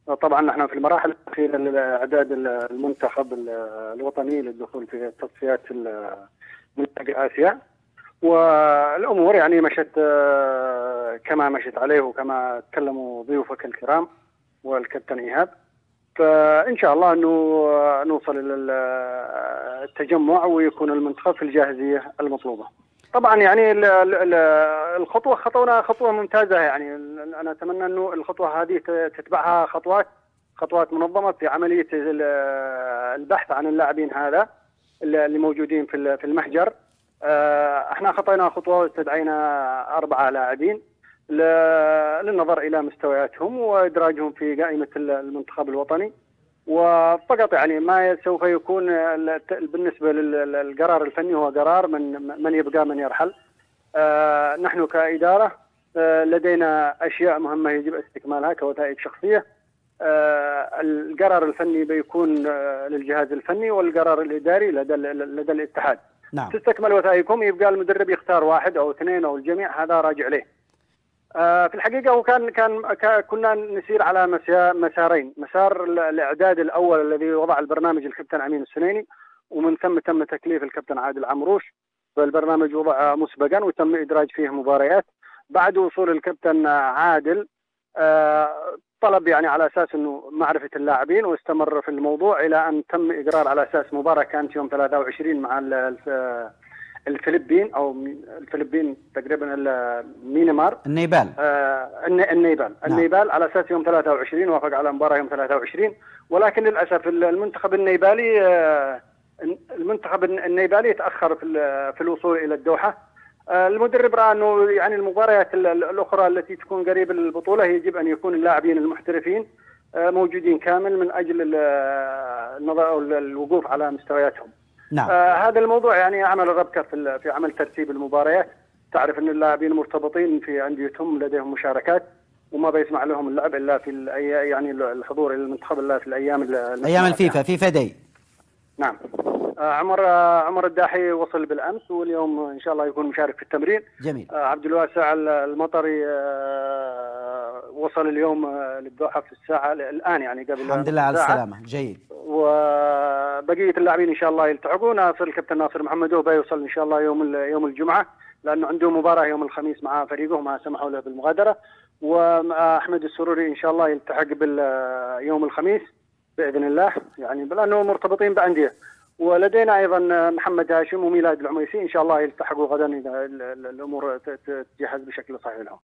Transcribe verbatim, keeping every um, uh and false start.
طبعا نحن في المراحل الأخيرة لإعداد المنتخب الوطني للدخول في تصفيات منتخب آسيا، والأمور يعني مشت كما مشت عليه وكما تكلموا ضيوفك الكرام والكابتن إيهاب. فإن شاء الله أنه نوصل إلى التجمع ويكون المنتخب في الجاهزية المطلوبة. طبعا يعني الخطوة خطونا خطوة ممتازة، يعني أنا أتمنى أنه الخطوة هذه تتبعها خطوات خطوات منظمة في عملية البحث عن اللاعبين هذا اللي موجودين في في المحجر. احنا خطينا خطوة واستدعينا أربعة لاعبين للنظر إلى مستوياتهم وإدراجهم في قائمة المنتخب الوطني، وفقط يعني ما سوف يكون بالنسبة للقرار الفني هو قرار من من يبقى من يرحل. اه نحن كإدارة اه لدينا أشياء مهمة يجب استكمالها كوثائق شخصية. اه القرار الفني بيكون اه للجهاز الفني، والقرار الإداري لدى لدى الاتحاد. نعم. تستكمل وثائقهم، يبقى المدرب يختار واحد أو اثنين أو الجميع، هذا راجع له. آه في الحقيقة وكان كان كنا نسير على مسارين، مسار الإعداد الأول الذي وضع البرنامج الكابتن أمين السنيني، ومن ثم تم تكليف الكابتن عادل عمروش، فالبرنامج وضع مسبقا وتم إدراج فيه مباريات. بعد وصول الكابتن عادل آه طلب يعني على أساس أنه معرفة اللاعبين، واستمر في الموضوع إلى أن تم إقرار على أساس مباراة كانت يوم ثلاثة وعشرين مع الفلبين او الفلبين تقريبا مينمار النيبال آه النيبال نعم. النيبال على اساس يوم ثلاثة وعشرين، وافق على مباراه يوم ثلاثة وعشرين، ولكن للاسف المنتخب النيبالي آه المنتخب النيبالي تاخر في في الوصول الى الدوحه. آه المدرب راى انه يعني المباريات الاخرى التي تكون قريبه للبطوله يجب ان يكون اللاعبين المحترفين آه موجودين كامل من اجل الوقوف على مستوياتهم. نعم. آه هذا الموضوع يعني عمل ربكة في في عمل ترتيب المباريات. تعرف ان اللاعبين مرتبطين في انديتهم، لديهم مشاركات، وما بيسمع لهم اللعب الا في يعني الحضور الى المنتخب الا في الايام ايام الفيفا فيفا داي. نعم. آه عمر آه عمر الداحي وصل بالامس، واليوم ان شاء الله يكون مشارك في التمرين. جميل. آه عبد الواسع المطري آه وصل اليوم آه للدوحه في الساعه الان، يعني قبل الحمد لله على السلامه. جيد. وبقيه اللاعبين ان شاء الله يلتحقون. ناصر الكابتن ناصر محمد هو بيوصل ان شاء الله يوم يوم الجمعه، لانه عنده مباراه يوم الخميس مع فريقه ما سمحوا له بالمغادره. واحمد السروري ان شاء الله يلتحق باليوم الخميس باذن الله، يعني لانه مرتبطين بانديه. ولدينا ايضا محمد هاشم وميلاد العميسي ان شاء الله يلتحقوا غدا اذا الامور تتجهز بشكل صحيح لهم.